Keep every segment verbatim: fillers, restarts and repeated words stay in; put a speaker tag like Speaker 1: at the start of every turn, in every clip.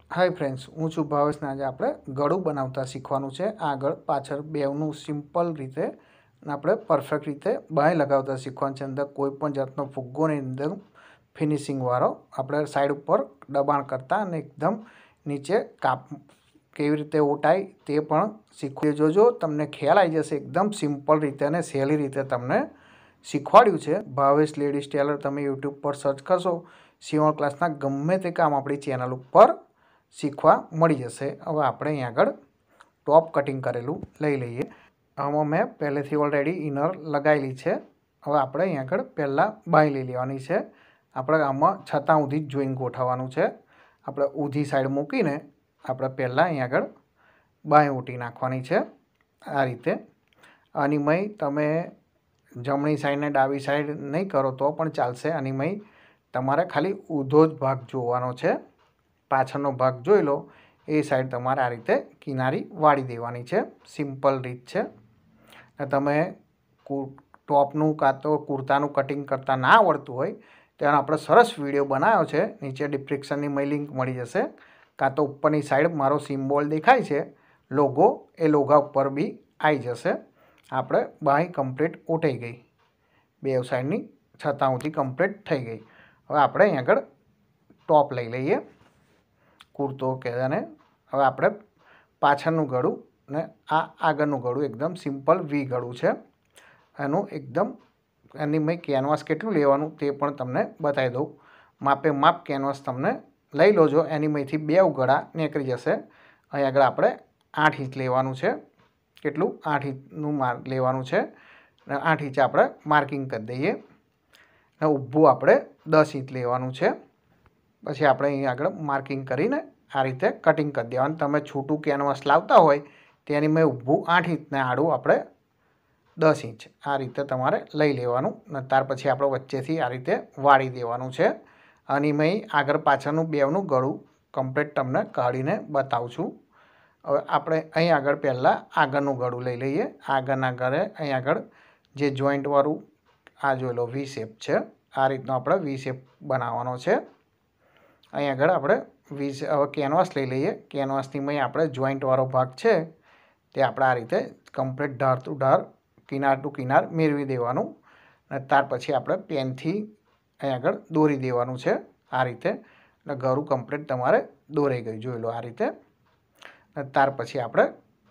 Speaker 1: Hi friends, हूँ छूँ भावेश ने आज आपणे गळुं बनावता शीखवानुं छे। आगळ पाछळ बेवनुं सिम्पल रीते आपणे परफेक्ट रीते बांय लगावता शीखवानुं छे। अंदर कोईपण जातनो फुग्गो नहीं, अंदर फिनिशिंग वाळो आपणे साइड पर दबाण करता अने एकदम नीचे काप केवी रीते ओटाय ते पण शीखवी जोजो। तमने ख्याल आई जशे एकदम सिम्पल रीते अने सहेली रीते तमने शीखवाड्युं छे। भावेश लेडीज टेलर तमे यूट्यूब पर सर्च करशो, सीवण क्लासना गमे ते काम आपणी चेनल पर शीखवा मळी जशे। हवे आपणे अहीं आगळ टॉप कटिंग करेलुं लई लईए। आमां मैं पहेलेथी ऑलरेडी इनर लगावेली छे। हवे आपणे अहीं आगळ पहेला बांय लई लेवानी छे। आपणे आमां छतां सुधी ज जोईन गोठववानुं छे। आपणे ऊधी साइड मूकीने आपणे पहेला अहीं आगळ बांय ओटी नाखवानी छे आ रीते। आनी मय तमे जमणी साइड ने डाबी साइड नहीं करो तो पण चालशे। आनी मय तमारे खाली ऊधो ज भाग जोવાનો छे। पाछळनो भाग जोई लो ए साइड तमारे आ रीते किनारी वाળી देवानी छे। सिम्पल रीत छे। तमे टॉपनुं कां तो कुर्तानुं कटिंग करता ना आवडतुं होय तो आपणे सरस विडियो बनाव्यो छे। नीचे डिस्क्रिप्शननी मय लिंक मळी जशे, कां तो उपरनी साइड मारो सिम्बोल देखाय छे लोगो, ए लोगा उपर बी आई जशे। आपणे बांय कम्प्लीट ओटाई गई, बेव साइडनी छतां सुधी कम्प्लीट थई गई। हवे आपणे અહીં આગળ टॉप लई लईए, कुर्तो के ने। हवे आपणे पाछळनुं गळुं ने आ आगळनुं गळुं एकदम सिम्पल वी गळुं छे। एनुं एकदम एनी मय केनवास केटલું लेवानुं ते पण तमने बतावी दઉં। मापे माप केनवास तमने लई लोजो, एनी मयथी बेव गळा નીકળી जशे। અહીં આગળ આપણે आठ इंच लेवानुं छे। કેટલું आठ इंचनुं मार्क लेवानुं छे ने आठ इंच આપણે मार्किंग કરી દઈએ ने ઊભું આપણે दस इंच लेवानुं छे। પછી આપણે અહીં આગળ માર્કિંગ કરીને આ રીતે કટિંગ કરી દેવાનું। તમે છૂટું કેનવાસ લાવતા હોય તેની મેં ઊભું આઠ इंचને આડું આપણે दस इंच आ रीते तमारे लई लेवानुं ने त्यार पछी आपणे वच्चेथी आ रीते वाળી देवानुं छे। आनी मैं आगळ पाछळनुं बेवनुं गळुं कम्प्लीट तमने काढीने बतावुं छुं। हवे आपणे અહીં આગળ પહેલાં આગળનું ગળું લઈ લઈએ। આગળના ગળે અહીં આગળ જે જોઈન્ટવાળું આ જોઈ લો વી શેપ છે, આ રીતનો આપણે વી શેપ બનાવવાનો છે। અહીં આગળ આપણે વી હવે કેનવાસ લઈ લઈએ। કેનવાસની મેં આપણે જોઈન્ટવાળો ભાગ છે તે આપણે આ રીતે કમ્પ્લીટ ધાર ટુ ધાર કિનાર ટુ કિનાર મેળવી દેવાનું અને ત્યાર પછી આપણે પેનથી અહીં આગળ દોરી દેવાનું છે આ રીતે। અને ગળું કમ્પ્લીટ તમારે દોરાઈ ગયું, જોઈ લો આ રીતે। અને ત્યાર પછી આપણે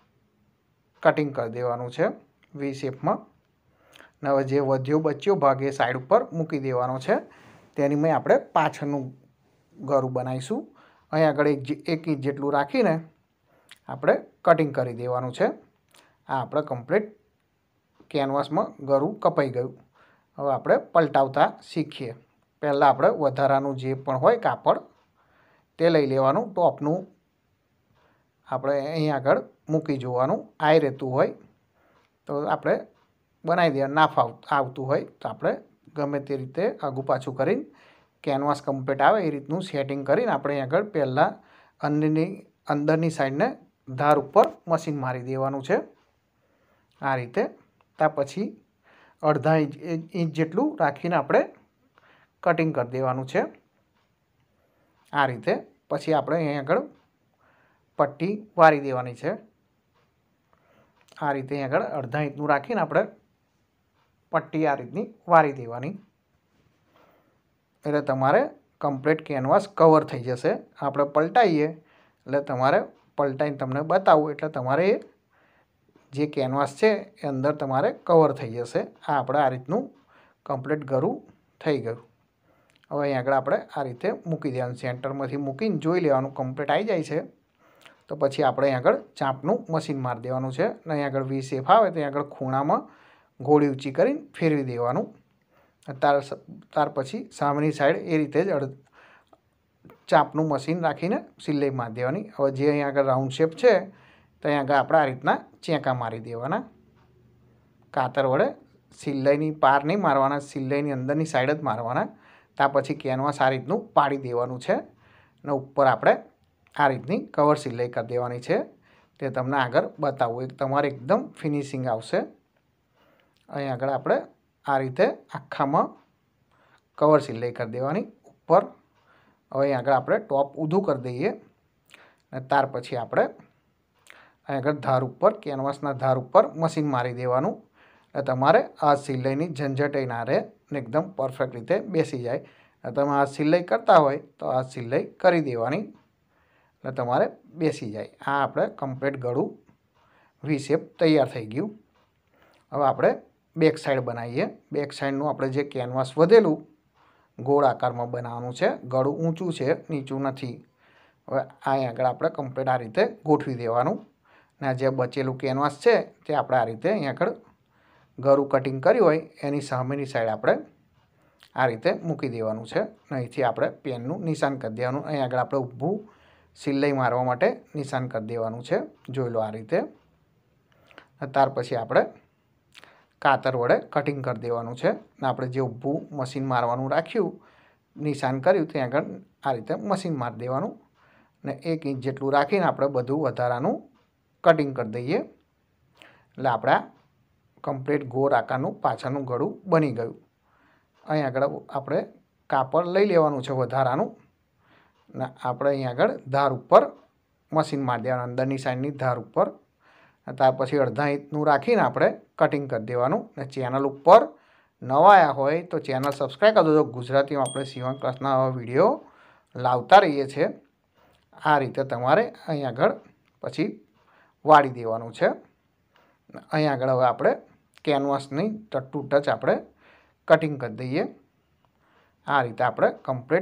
Speaker 1: કટિંગ કરી દેવાનું છે વી શેપમાં। અને હવે જે વધ્યો બચ્યો ભાગ એ સાઈડ ઉપર મૂકી દેવાનો છે। તેની મેં આપણે પાછળનું ગળું બનાવીશું। અહીં આગળ એક એક ઇંચ જેટલું રાખીને આપણે કટિંગ કરી દેવાનું છે। આ આપણે કમ્પ્લીટ કેનવાસમાં ગળું કપાઈ ગયું। હવે આપણે પલટાવતા શીખીએ। પહેલાં આપણે વધારાનું જે પણ હોય કાપડ તે લઈ લેવાનું। ટોપનું આપણે અહીં આગળ મૂકી જોવાનું। આઈ રહેતું હોય તો આપણે બનાવી દે, ના ફાવ આવતું હોય તો આપણે ગમે તે રીતે આગું પાછું કરીને કેનવાસ કમ્પ્લીટ આવે એ રીતનું સેટિંગ કરીને આપણે અહીં આગળ પહેલાં અંદરની અંદરની સાઈડને ધાર ઉપર મશીન મારી દેવાનું છે આ રીતે। ત્યાર પછી અડધા ઇંચ ઇંચ જેટલું રાખીને આપણે કટિંગ કરી દેવાનું છે આ રીતે। પછી આપણે અહીં આગળ પટ્ટી વાળી દેવાની છે આ રીતે। અહીં આગળ અડધા ઇંચનું રાખીને આપણે પટ્ટી આ રીતની વાળી દેવાની એટલે તમારે કમ્પ્લીટ કેનવાસ કવર થઈ જશે। આપણે પલટાઈએ એટલે તમારે પલટાઈને તમને બતાવું એટલે તમારે એ જે કેનવાસ છે એ અંદર તમારે કવર થઈ જશે। આ આપણે આ રીતનું કમ્પ્લીટ ગળું થઈ ગયું। હવે અહીં આગળ આપણે આ રીતે મૂકી દેવાનું, સેન્ટરમાંથી મૂકીને જોઈ લેવાનું કમ્પ્લીટ આવી જાય છે તો પછી આપણે અહીં આગળ ચાંપનું મશીન મારી દેવાનું છે। અને અહીં આગળ વી શેપ આવે તો અહીં આગળ ખૂણામાં ગોળી ઊંચી કરીને ફેરવી દેવાનું। ત્યાર ત્યાર પછી સામેની સાઈડ એ રીતે જ અડ ચાંપનું મશીન રાખીને સિલાઈ મારી દેવાની। હવે જે અહીં આગળ રાઉન્ડ શેપ છે તો અહીં આગળ આપણે આ રીતના ચેંકા મારી દેવાના કાતર વડે। સિલાઈની પાર નહીં મારવાના, સિલાઈની અંદરની સાઈડ જ મારવાના। ત્યાર પછી કેનવાસ આ રીતનું પાડી દેવાનું છે અને ઉપર આપણે આ રીતની કવર સિલાઈ કરી દેવાની છે। તે તમને આગળ બતાવું, એક તમારે એકદમ ફિનિશિંગ આવશે। અહીં આગળ આપણે આ રીતે આખામાં કવર સિલાઈ કરી દેવાની ઉપર। હવે અહીં આગળ આપણે ટોપ ઊંધું કરી દઈએ અને ત્યાર પછી આપણે અહીં આગળ ધાર ઉપર કેનવાસના ધાર ઉપર મશીન મારી દેવાનું એટલે તમારે આ સિલાઈની ઝંઝટ ના રહે ને એકદમ પરફેક્ટ રીતે બેસી જાય। તમે આ સિલાઈ કરતા હોય તો આ સિલાઈ કરી દેવાની એટલે તમારે બેસી જાય। આ આપણે કમ્પ્લીટ ગળું વી શેપ તૈયાર થઈ ગયું। હવે આપણે બેક સાઈડ બનાવીએ। બેક સાઈડનું આપણે જે કેનવાસ વધેલું ગોળ આકારમાં બનાવવાનું છે, ગળું ઊંચું છે, નીચું નથી। હવે અહીં આગળ આપણે કમ્પ્લીટ આ રીતે ગોઠવી દેવાનું ને આ જે બચેલું કેનવાસ છે તે આપણે આ રીતે અહીં આગળ ગળું કટિંગ કર્યું હોય એની સામેની સાઈડ આપણે આ રીતે મૂકી દેવાનું છે। અહીંથી આપણે પેનનું નિશાન કરી દેવાનું। અહીં આગળ આપણે ઊભું સિલાઈ મારવા માટે નિશાન કરી દેવાનું છે, જોઈ લો આ રીતે। ત્યાર પછી આપણે કાતર વડે કટિંગ કરી દેવાનું છે ને આપણે જે ઊભું મશીન મારવાનું રાખ્યું નિશાન કર્યું ત્યાં આગળ આ રીતે મશીન મારી દેવાનું ને એક ઇંચ જેટલું રાખીને આપણે બધું વધારાનું કટિંગ કરી દઈએ એટલે આપણા કમ્પ્લીટ ગોળ આકારનું પાછળનું ગળું બની ગયું। અહીં આગળ આપણે કાપડ લઈ લેવાનું છે વધારાનું ને આપણે અહીં આગળ ધાર ઉપર મશીન મારી દેવાનું, અંદરની સાઈડની ધાર ઉપર। ત્યાર પછી અડધા ઇંચનું રાખીને આપણે કટિંગ કરી દેવાનું ને ચેનલ ઉપર નવા આવ્યા હોય તો ચેનલ સબસ્ક્રાઈબ કરી દેજો। ગુજરાતીમાં આપણે સીવણ ક્લાસના આવા વિડીયો લાવતા રહીએ છીએ। આ રીતે તમારે અહીં આગળ પછી વાળી દેવાનું છે। અહીં આગળ હવે આપણે કેનવાસની ટચ ટુ ટચ આપણે કટિંગ કરી દઈએ। આ રીતે આપણે કમ્પ્લીટ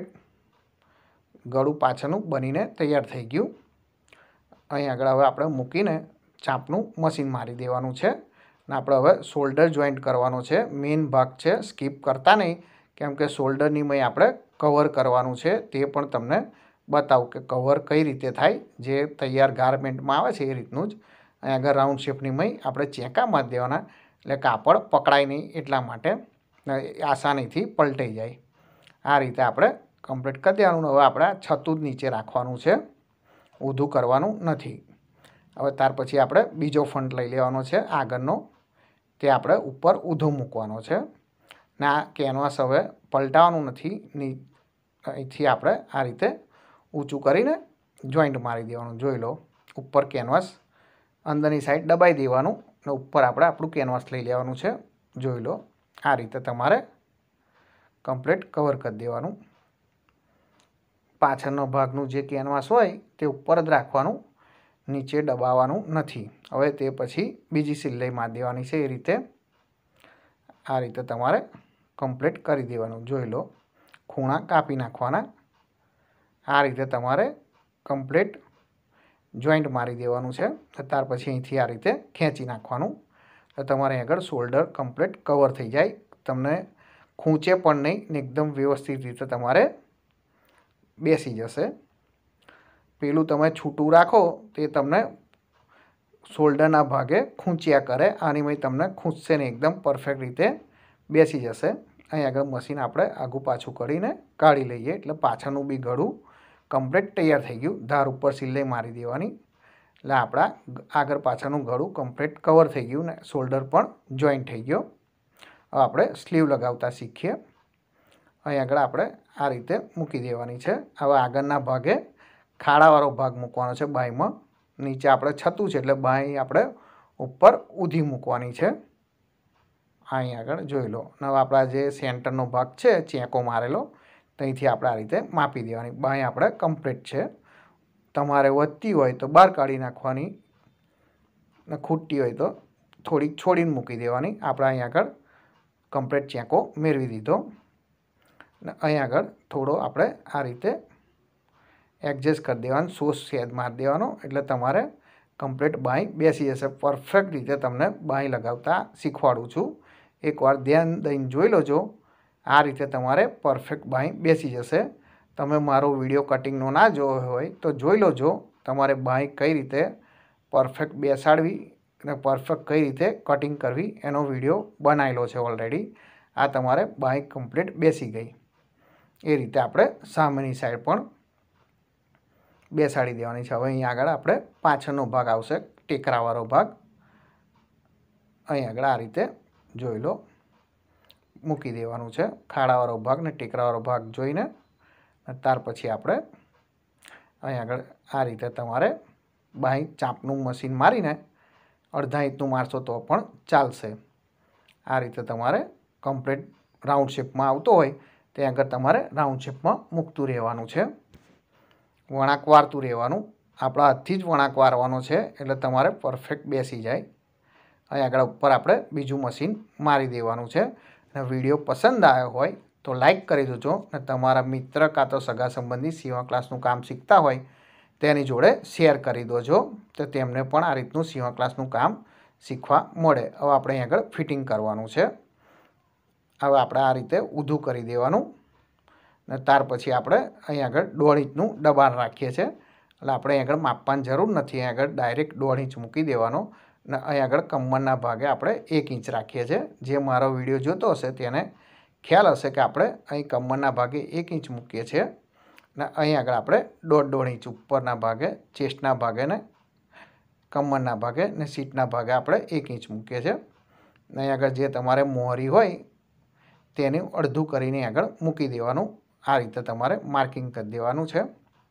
Speaker 1: ગળું પાછળનું બનીને તૈયાર થઈ ગયું। અહીં આગળ હવે આપણે મૂકીને ચાપનું મશીન મારી દેવાનું છે ને આપણે હવે શોલ્ડર જોઈન્ટ કરવાનો છે। મેઇન ભાગ છે, સ્કીપ કરતા નહીં કેમ કે શોલ્ડરની મેં આપણે કવર કરવાનું છે, તે પણ તમને બતાવું કે કવર કઈ રીતે થાય। જે તૈયાર ગારમેન્ટમાં આવે છે એ રીતનું જ અહીં આગળ રાઉન્ડ શેપની મેં આપણે ચેકા મારી દેવાના એટલે કાપડ પકડાય નહીં એટલા માટે આસાનીથી પલટાઈ જાય। આ રીતે આપણે કમ્પ્લીટ કરી દેવાનું। હવે આપણે છતું જ નીચે રાખવાનું છે, ઊંધું કરવાનું નથી। હવે ત્યાર પછી આપણે બીજો ફંટ લઈ લેવાનો છે આગળનો, તે આપણે ઉપર ઊંધો મૂકવાનો છે ને આ કેનવાસ હવે પલટાવવાનું નથી। અહીંથી આપણે આ રીતે ઊંચું કરીને જોઈન્ટ મારી દેવાનું, જોઈ લો। ઉપર કેનવાસ અંદરની સાઈડ દબાઈ દેવાનું ને ઉપર આપણે આપણું કેનવાસ લઈ લેવાનું છે, જોઈ લો। આ રીતે તમારે કમ્પ્લીટ કવર કરી દેવાનું। પાછળનો ભાગનું જે કેનવાસ હોય તે ઉપર જ રાખવાનું, નીચે દબાવવાનું નથી। હવે તે પછી બીજી સિલાઈ મારી દેવાની છે એ રીતે। આ રીતે તમારે કમ્પ્લીટ કરી દેવાનું, જોઈ લો। ખૂણા કાપી નાખવાના। આ રીતે તમારે કમ્પ્લીટ જોઈન્ટ મારી દેવાનું છે। ત્યાર પછી અહીંથી આ રીતે ખેંચી નાખવાનું તો તમારે આગળ શોલ્ડર કમ્પ્લીટ કવર થઈ જાય, તમને ખૂંચે પણ નહીં ને એકદમ વ્યવસ્થિત રીતે તમારે બેસી જશે। પેલું તમે છૂટું રાખો તે તમને શોલ્ડરના ભાગે ખૂંચ્યા કરે, આની મેં તમને ખૂંચશે નહીં, એકદમ પરફેક્ટ રીતે બેસી જશે। અહીં આગળ મશીન આપણે આગું પાછું કરીને કાઢી લઈએ એટલે પાછળનું બી ગળું કમ્પ્લીટ તૈયાર થઈ ગયું। ધાર ઉપર સિલાઈ મારી દેવાની એટલે આપણા આગળ પાછળનું ગળું કમ્પ્લીટ કવર થઈ ગયું ને શોલ્ડર પણ જોઈન્ટ થઈ ગયો। હવે આપણે સ્લીવ લગાવતા શીખીએ। અહીં આગળ આપણે આ રીતે મૂકી દેવાની છે। હવે આગળના ભાગે ખાડાવાળો ભાગ મૂકવાનો છે બાંયમાં, નીચે આપણે છતું છે એટલે બાંય આપણે ઉપર ઊંધી મૂકવાની છે। અહીં આગળ જોઈ લો। હવે આપણા જે સેન્ટરનો ભાગ છે ચેકો મારેલો ત્યાંથી આપણે આ રીતે માપી દેવાની। બાંય આપણે કમ્પ્લીટ છે, તમારે વધતી હોય તો બહાર કાઢી નાખવાની ને ખૂટતી હોય તો થોડીક છોડીને મૂકી દેવાની। આપણે અહીં આગળ કમ્પ્લીટ ચેકો મેળવી દીધો ને અહીં આગળ થોડો આપણે આ રીતે એડજસ્ટ કરી દેવાનું, સોસ સેદ મારી દેવાનો એટલે તમારે કમ્પ્લીટ બાંય બેસી જશે। પરફેક્ટ રીતે તમને બાંય લગાવતા શીખવાડું છું, એકવાર ધ્યાન દઈને જોઈ લેજો। આ રીતે તમારે પરફેક્ટ બાંય બેસી જશે। તમે મારો વિડીયો કટિંગનો ના જોયો હોય તો જોઈ લેજો, તમારે બાંય કઈ રીતે પરફેક્ટ બેસાડવી અને પરફેક્ટ કઈ રીતે કટિંગ કરવી એનો વિડીયો બનાવેલો છે ઓલરેડી। આ તમારે બાંય કમ્પ્લીટ બેસી ગઈ એ રીતે આપણે સામેની સાઈડ પણ બેસાડી દેવાની છે। હવે અહીં આગળ આપણે પાછળનો ભાગ આવશે, ટેકરાવાળો ભાગ, અહીં આગળ આ રીતે જોઈ લો મૂકી દેવાનું છે। ખાડાવાળો ભાગ ને ટેકરાવાળો ભાગ જોઈને ત્યાર પછી આપણે અહીં આગળ આ રીતે તમારે બાય ચાંપનું મશીન મારીને અડધા ઇંચનું મારશો તો પણ ચાલશે. આ રીતે તમારે કમ્પ્લીટ રાઉન્ડ શેપમાં આવતો હોય ત્યાં આગળ તમારે રાઉન્ડ શેપમાં મૂકતું રહેવાનું છે. વળાંક વારતું રહેવાનું. આપણા હાથથી જ વળાંક વારવાનો છે એટલે તમારે પરફેક્ટ બેસી જાય. અહીં આગળ ઉપર આપણે બીજું મશીન મારી દેવાનું છે. અને વિડીયો પસંદ આવ્યો હોય તો લાઈક કરી દેજો. અને તમારા મિત્ર કાં તો સગા સંબંધી સીવણ ક્લાસનું કામ શીખતા હોય તેની જોડે શેર કરી દેજો તો તેમને પણ આ રીતનું સીવણ ક્લાસનું કામ શીખવા મળે. હવે આપણે અહીં આગળ ફિટિંગ કરવાનું છે. હવે આપણે આ રીતે ઊંધું કરી દેવાનું અને ત્યાર પછી આપણે અહીં આગળ દોઢ ઇંચનું દબાણ રાખીએ છીએ એટલે આપણે અહીં આગળ માપવાની જરૂર નથી. અહીં આગળ ડાયરેક્ટ દોઢ ઇંચ મૂકી દેવાનો અને અહીં આગળ કમરના ભાગે આપણે એક ઇંચ રાખીએ છીએ. જે મારો વિડીયો જોતો હશે તેને ખ્યાલ હશે કે આપણે અહીં કમરના ભાગે એક ઇંચ મૂકીએ છીએ અને અહીં આગળ આપણે દોઢ દોઢ ઇંચ ઉપરના ભાગે ચેસ્ટના ભાગે ને કમરના ભાગે ને સીટના ભાગે આપણે એક ઇંચ મૂકીએ છીએ. અહીં આગળ જે તમારે મોહરી હોય તેની અડધું કરીને આગળ મૂકી દેવાનું. આ રીતે તમારે માર્કિંગ કરી દેવાનું છે.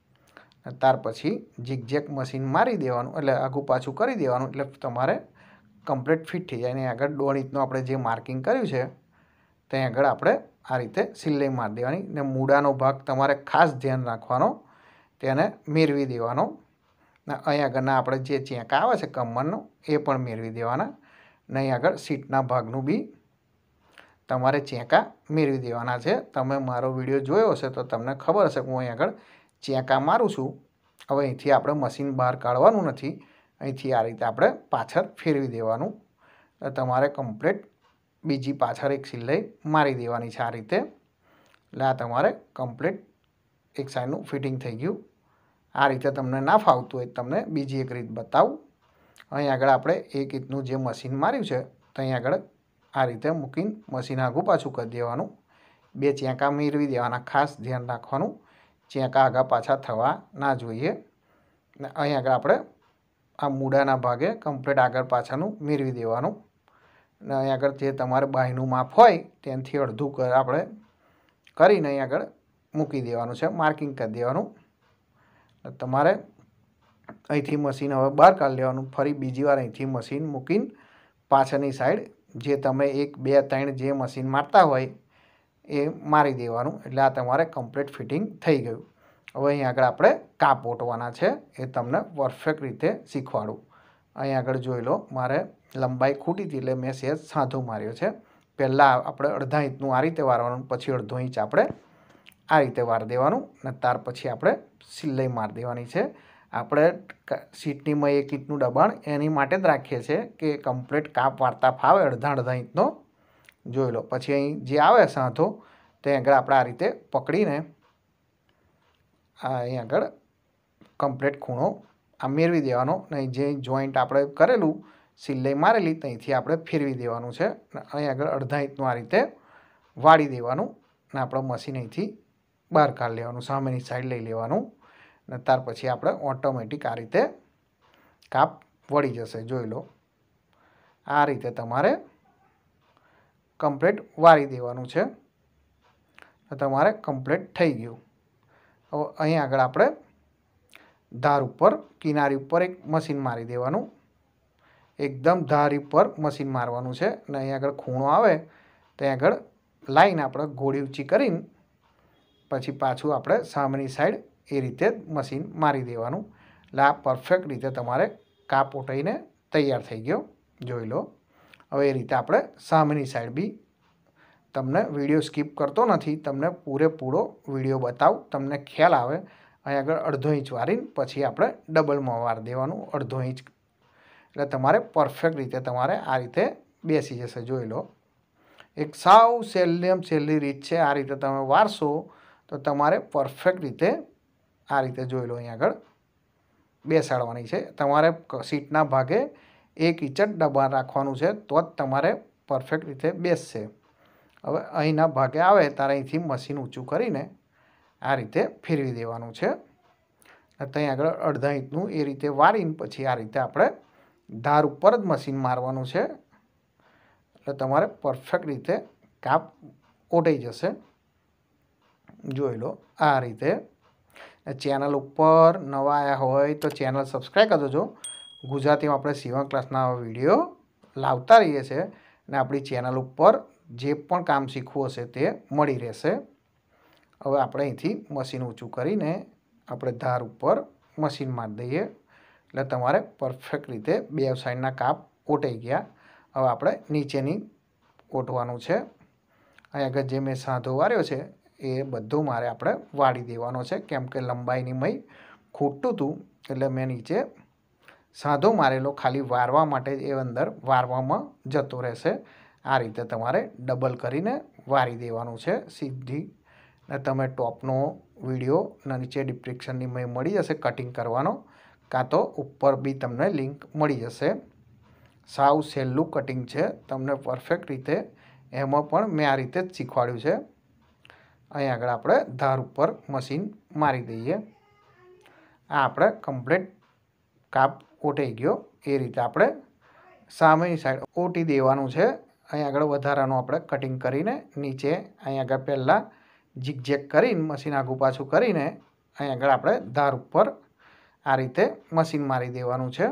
Speaker 1: ત્યાર પછી ઝીગઝેગ મશીન મારી દેવાનું એટલે આગું પાછું કરી દેવાનું એટલે તમારે કમ્પ્લીટ ફિટ થઈ જાય. અને આગળ દોઢ ઇંચનું આપણે જે માર્કિંગ કર્યું છે ત્યાં આગળ આપણે આ રીતે સિલાઈ મારી દેવાની. ને મૂળાનો ભાગ તમારે ખાસ ધ્યાન રાખવાનો, તેને મેળવી દેવાનો. ને અહીં આગળના આપણે જે ચેંકા આવે છે કમરનો એ પણ મેળવી દેવાના. ને અહીં આગળ સીટના ભાગનું બી તમારે ચેંકા મેળવી દેવાના છે. તમે મારો વિડીયો જોયો હશે તો તમને ખબર હશે કે હું અહીં આગળ ચેંકા મારું છું. હવે અહીંથી આપણે મશીન બહાર કાઢવાનું નથી. અહીંથી આ રીતે આપણે પાછળ ફેરવી દેવાનું. તમારે કમ્પ્લીટ બીજી પાછળ એક સિલાઈ મારી દેવાની છે આ રીતે. એટલે આ તમારે કમ્પ્લીટ એક સાઈડનું ફિટિંગ થઈ ગયું. આ રીતે તમને ના ફાવતું હોય તમને બીજી એક રીત બતાવું. અહીં આગળ આપણે એક ઇંચનું જે મશીન માર્યું છે તો અહીં આગળ આ રીતે મૂકીને મશીન આગું પાછું કરી દેવાનું. બે ચેંકા મેળવી દેવાના, ખાસ ધ્યાન રાખવાનું. ચેંકા આગા પાછા થવા ના જોઈએ. ને અહીં આગળ આપણે આ મૂળાના ભાગે કમ્પ્લીટ આગળ પાછળનું મેળવી દેવાનું. અને અહીં આગળ જે તમારે બાયનું માપ હોય તેનાથી અડધું કર આપણે કરીને અહીં આગળ મૂકી દેવાનું છે, માર્કિંગ કરી દેવાનું. તમારે અહીંથી મશીન હવે બહાર કાઢી લેવાનું. ફરી બીજી વાર અહીંથી મશીન મૂકીને પાછળની સાઈડ જે તમે એક બે ત્રણ જે મશીન મારતા હોય એ મારી દેવાનું. એટલે આ તમારે કમ્પ્લીટ ફિટિંગ થઈ ગયું. હવે અહીં આગળ આપણે કાપ ઓટવાના છે એ તમને પરફેક્ટ રીતે શીખવાડું. અહીં આગળ જોઈ લો, મારે લંબાઈ ખૂટી હતી એટલે મેં સહેજ સાંધો માર્યો છે. પહેલાં આપણે અડધા ઇંચનું આ રીતે વારવાનું, પછી અડધો ઇંચ આપણે આ રીતે વાર દેવાનું અને ત્યાર પછી આપણે સિલાઈ મારી દેવાની છે. આપણે સીટનીમાં એક ઇંચનું દબાણ એની માટે જ રાખીએ છીએ કે કમ્પ્લીટ કાપ વારતા ફાવે અડધા અડધા ઇંચનો. જોઈ લો, પછી અહીં જે આવે સાંધો તે આગળ આપણે આ રીતે પકડીને અહીં આગળ કમ્પ્લીટ ખૂણો આ મેળવી દેવાનો. નહીં જે જોઈન્ટ આપણે કરેલું સિલાઈ મારેલી ત્યાંથી આપણે ફેરવી દેવાનું છે. અહીં આગળ અડધા ઇંચનું આ રીતે વાળી દેવાનું અને આપણે મશીન અહીંથી બહાર કાઢી લેવાનું, સામેની સાઈડ લઈ લેવાનું. અને ત્યાર પછી આપણે ઓટોમેટિક આ રીતે કાપ વળી જશે. જોઈ લો, આ રીતે તમારે કમ્પ્લીટ વાળી દેવાનું છે. તમારે કમ્પ્લીટ થઈ ગયું. હવે અહીં આગળ આપણે ધાર ઉપર કિનારી ઉપર એક મશીન મારી દેવાનું. એકદમ ધારી ઉપર મશીન મારવાનું છે. અને અહીં આગળ ખૂણો આવે ત્યાં આગળ લાઈન આપણે ગોળી ઊંચી કરીને પછી પાછું આપણે સામેની સાઈડ એ રીતે જ મશીન મારી દેવાનું. એટલે આ પરફેક્ટ રીતે તમારે કાપ ઓટાઈને તૈયાર થઈ ગયો. જોઈ લો, હવે એ રીતે આપણે સામેની સાઈડ બી તમને વિડીયો સ્કીપ કરતો નથી, તમને પૂરેપૂરો વિડીયો બતાવું, તમને ખ્યાલ આવે. અહીં આગળ અડધો ઇંચ વારીને પછી આપણે ડબલમાં વાર દેવાનું અડધો ઇંચ. એટલે તમારે પરફેક્ટ રીતે તમારે આ રીતે બેસી જશે. જોઈ લો, એક સાવ સહેલીમ સહેલી રીત છે. આ રીતે તમે વારશો તો તમારે પરફેક્ટ રીતે આ રીતે જોઈ લો અહીં આગળ બેસાડવાની છે. તમારે સીટના ભાગે એક ઇંચ જ દબાણ રાખવાનું છે તો જ તમારે પરફેક્ટ રીતે બેસશે. હવે અહીંના ભાગે આવે ત્યારે અહીંથી મશીન ઊંચું કરીને આ રીતે ફેરવી દેવાનું છે. ત્યાં આગળ અડધા ઇંચનું એ રીતે વારીને પછી આ રીતે આપણે ધાર ઉપર જ મશીન મારવાનું છે. એટલે તમારે પરફેક્ટ રીતે કાપ ઓટાઈ જશે. જોઈ લો, આ રીતે ચેનલ ઉપર નવા આવ્યા હોય તો ચેનલ સબસ્ક્રાઈબ કરી દેજો. ગુજરાતીમાં આપણે સીવણ ક્લાસના વિડીયો લાવતા રહીએ છીએ અને આપણી ચેનલ ઉપર જે પણ કામ શીખવું હશે તે મળી રહેશે. હવે આપણે અહીંથી મશીન ઊંચું કરીને આપણે ધાર ઉપર મશીન મારી દઈએ એટલે તમારે પરફેક્ટ રીતે બે સાઈડના કાપ ઓટાઈ ગયા. હવે આપણે નીચેની ઓટવાનું છે. અહીં આગળ જે મેં સાંધો વાળ્યો છે એ બધું મારે આપણે વાળી દેવાનો છે, કેમ કે લંબાઈની મય ખૂટતું હતું એટલે મેં નીચે સાંધો મારેલો ખાલી વારવા માટે એ અંદર વારવામાં જતો રહેશે. આ રીતે તમારે ડબલ કરીને વારી દેવાનું છે સીધી. ને તમે ટોપનો વિડીયો નીચે ડિસ્ક્રિપ્શનની મેં મળી જશે કટિંગ કરવાનો, કાં તો ઉપર બી તમને લિંક મળી જશે. સાવ સહેલું કટિંગ છે, તમને પરફેક્ટ રીતે એમાં પણ મેં આ રીતે જ શીખવાડ્યું છે. અહીં આગળ આપણે ધાર ઉપર મશીન મારી દઈએ. આ આપણે કમ્પ્લીટ કાપ ઓટાઈ ગયો. એ રીતે આપણે સામેની સાઈડ ઓટી દેવાનું છે. અહીં આગળ વધારાનું આપણે કટિંગ કરીને નીચે અહીં આગળ પહેલાં ઝીકઝેક કરીને મશીન આગું પાછું કરીને અહીં આગળ આપણે ધાર ઉપર આ રીતે મશીન મારી દેવાનું છે.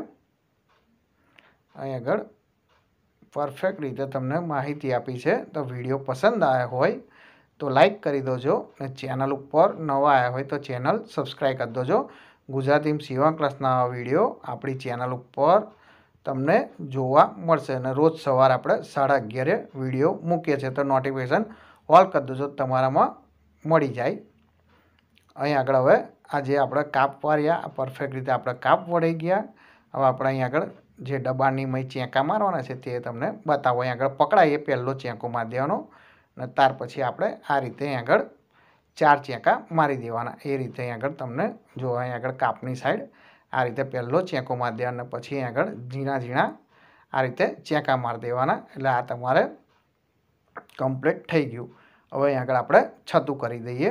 Speaker 1: અહીં આગળ પરફેક્ટ રીતે તમને માહિતી આપી છે. તો વિડીયો પસંદ આવ્યો હોય તો લાઈક કરી દેજો અને ચેનલ ઉપર નવા આવ્યા હોય તો ચેનલ સબસ્ક્રાઈબ કરી દેજો. ગુજરાતી સીવણ ક્લાસના વિડીયો આપણી ચેનલ ઉપર તમને જોવા મળશે અને રોજ સવારે આપણે સાડા અગિયારે વિડીયો મૂકીએ છીએ, તો નોટિફિકેશન ઓલ કરી દેજો, તમારામાં મળી જાય. અહીં આગળ હવે આ જે આપણે કાપ વાળ્યા પરફેક્ટ રીતે આપણે કાપ વળી ગયા. હવે આપણે અહીં આગળ જે દબાણની મય ચેંકા મારવાના છે તે તમને બતાવો. અહીં આગળ પકડાય એ પહેલો ચેંકો મારી દેવાનો અને ત્યાર પછી આપણે આ રીતે અહીં આગળ ચાર ચેંકા મારી દેવાના. એ રીતે અહીં આગળ તમને જો અહીં આગળ કાપની સાઈડ આ રીતે પહેલો ચેંકો મારી દેવાનો અને પછી અહીં આગળ ઝીણા ઝીણા આ રીતે ચેંકા મારી દેવાના. એટલે આ તમારે કમ્પ્લીટ થઈ ગયું. હવે અહીં આગળ આપણે છતું કરી દઈએ.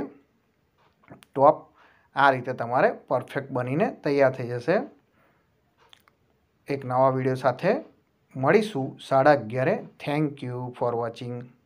Speaker 1: ટોપ આ રીતે તમારે પરફેક્ટ બનીને તૈયાર થઈ જશે. એક નવા વિડીયો સાથે મળીશું સાડા અગિયારે. Thank you for watching.